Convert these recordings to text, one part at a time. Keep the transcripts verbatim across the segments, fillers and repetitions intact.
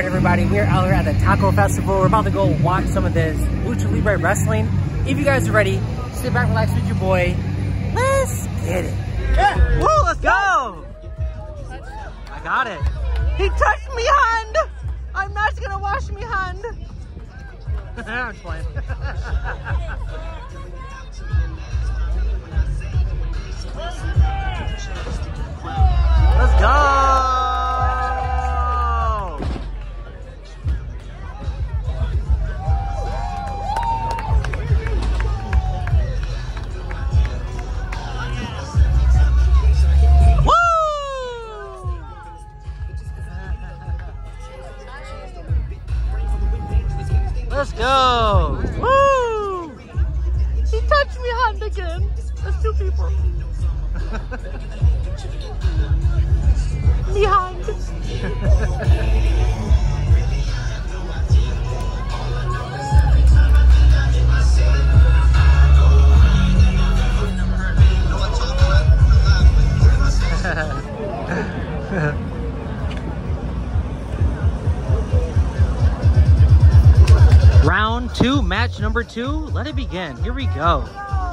Alright everybody, we are out here at the Taco Festival. We're about to go watch some of this Lucha Libre wrestling. If you guys are ready, sit back, relax with your boy. Let's get it. Yeah. Woo, let's go! I got it. He touched me hand! I'm not gonna wash me hand! I'm just playing. Let's go! Let's go! Woo! He touched me hand again. That's two people. Me hand. Round two, match number two. Let it begin. Here we go.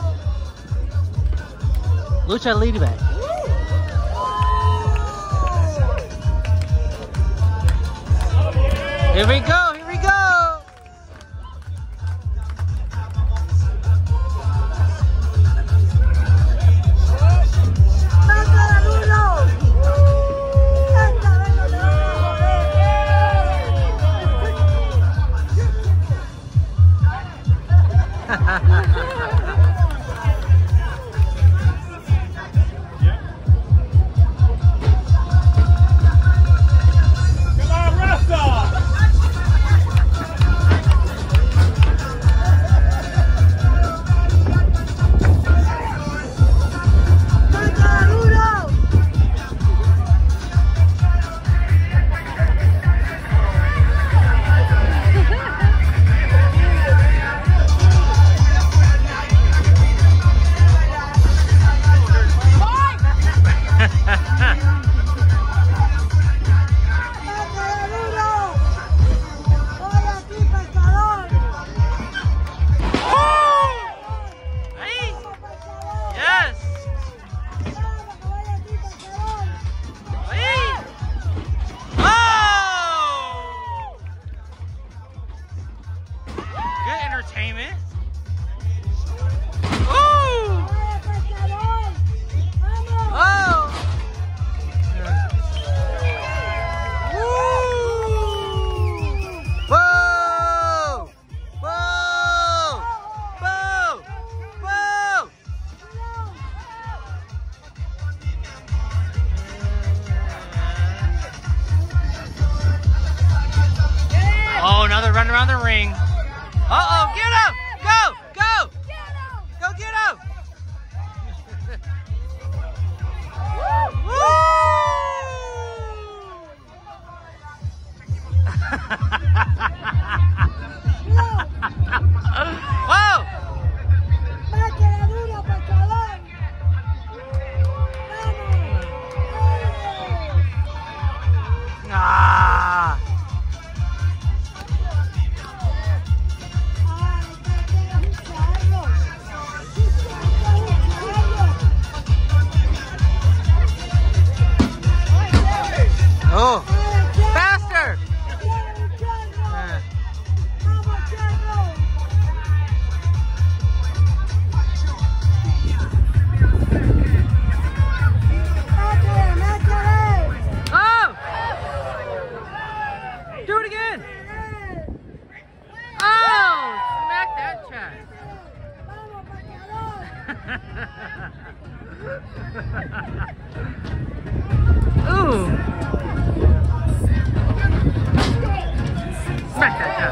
Lucha Libre. Here we go. Here we go. Entertainment. Ooh. Oh. Woo. Whoa. Whoa. Whoa. Whoa. Oh, now they're running around the ring. Uh-oh, get him! Go! Go! Get him! Go get him! Woo! Whoa! Ah! Oh, faster! Yeah. Oh! Do it again! Oh! Smack that chest. Ooh! Smack that guy.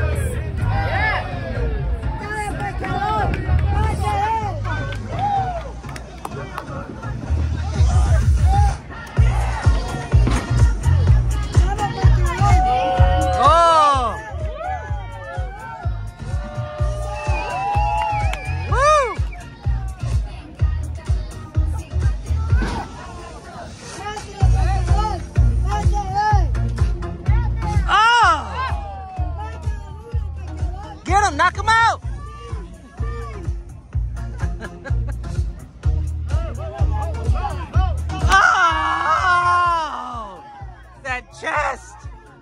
Oh! Woo! chest.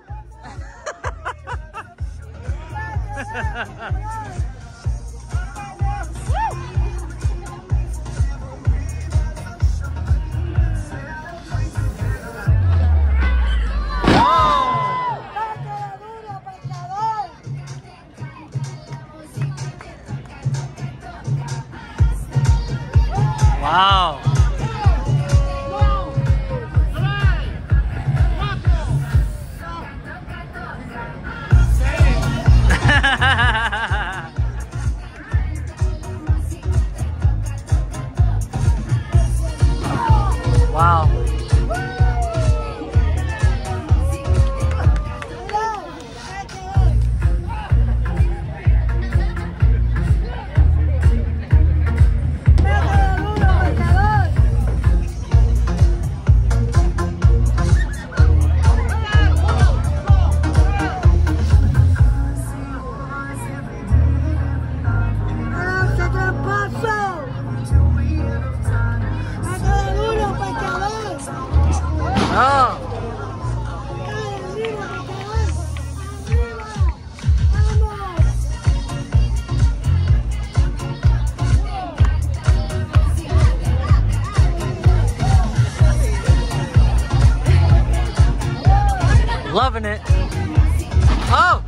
Wow. Wow. Oh. Loving it. Oh.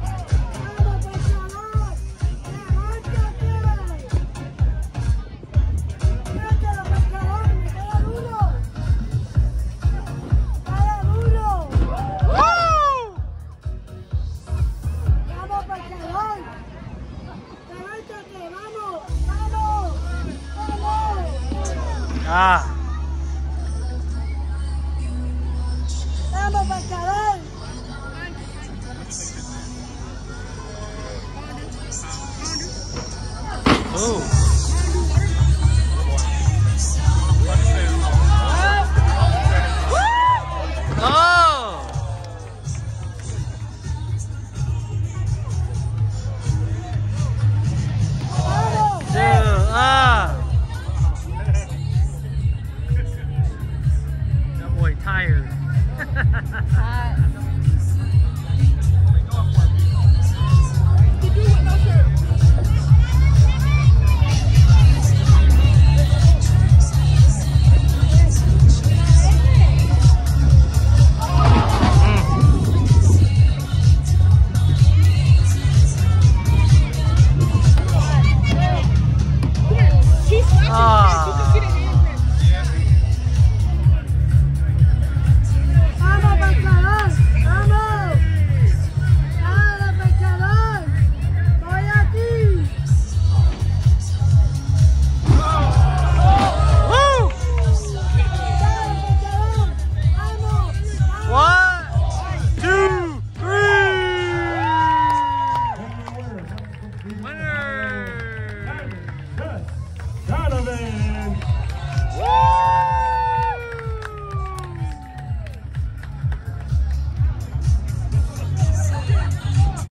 Ah. ¡Vamos, pescador! Ooh.